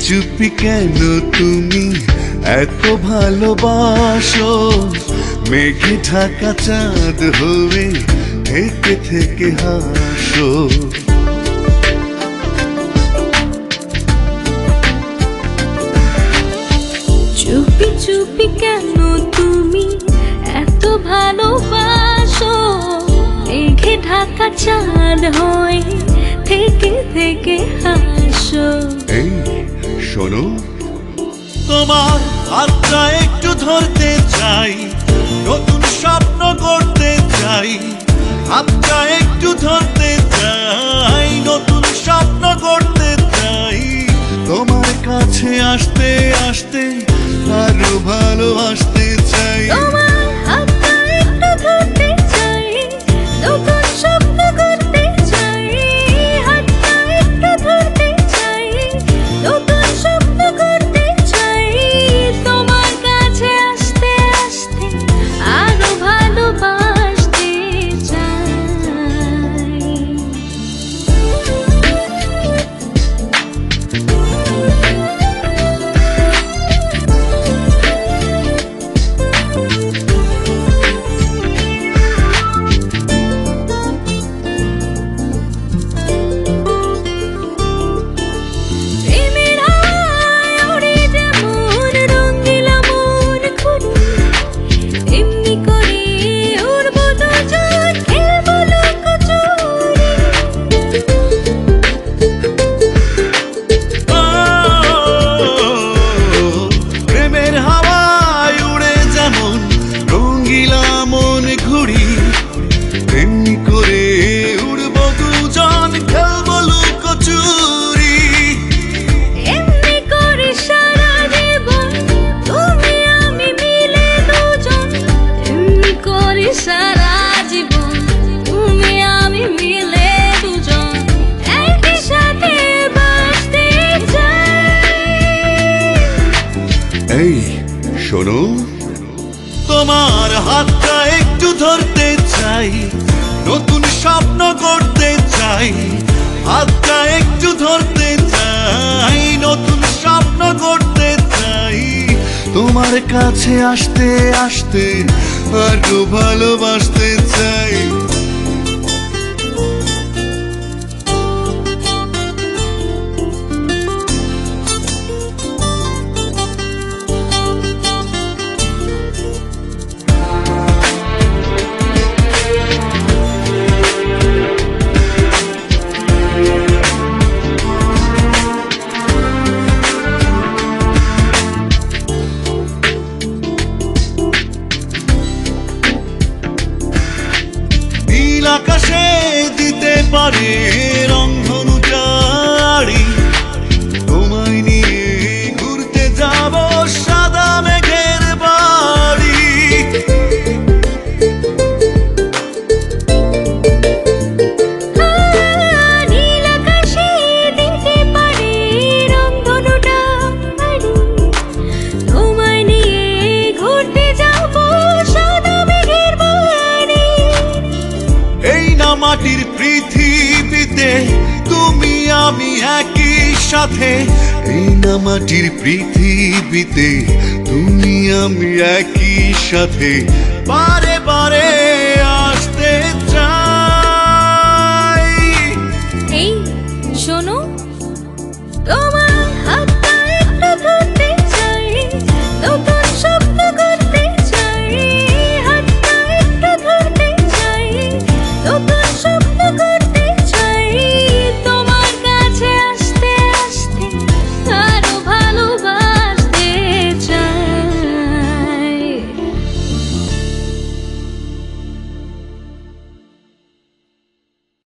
চুপি কেন তুমি এত ভালোবাসো? মেঘে ঢাকা চাঁদ হয়ে থেকে থেকে হাসো। চুপি চুপি কেন তুমি এত ভালোবাসো? মেঘে ঢাকা চাঁদ হয়ে থেকে থেকে হাসো। এই শোনো, তোমার হাতটা একটু ধরতে চাই, নতুন স্বপ্ন করতে চাই। হাতটা একটু ধরতে চাই, নতুন স্বপ্ন করতে চাই। তোমার কাছে আসতে আসতে আরো ভালোবাসতে চাই। তোমার হাতটা একটু ধরতে চাই, নতুন স্বপ্ন করতে চাই। হাতটা একটু ধরতে চাই, নতুন স্বপ্ন করতে চাই। তোমার কাছে আসতে আসতে আরো ভালোবাসতে চাই। সারা জীবন তুমি আমি মিলে দুজন একই সাথে বাঁচতে চাই। এই শোনো, তোমার হাতটা একটু ধরতে চাই, নতুন স্বপ্ন করতে চাই। হাতটা একটু ধরতে চাই, নতুন স্বপ্ন করতে চাই। তোমার কাছে আসতে আসতে আরো ভালোবাসতে চাই। আকাশে দিতে পারে রংধনু জারি। তোমায় নিয়ে ঘুরতে যাব সাদা মেঘের বাড়ি। নীল আকাশে দিতে পারে রংধনু জারি। তোমায় নিয়ে ঘুরতে যাব সাদা মেঘের বাড়ি। এই না মাটির পৃথিবীতে তুমি আমি একই সাথে। এই না মাটির পৃথিবীতে তুমি আমি একই সাথে। বারে বারে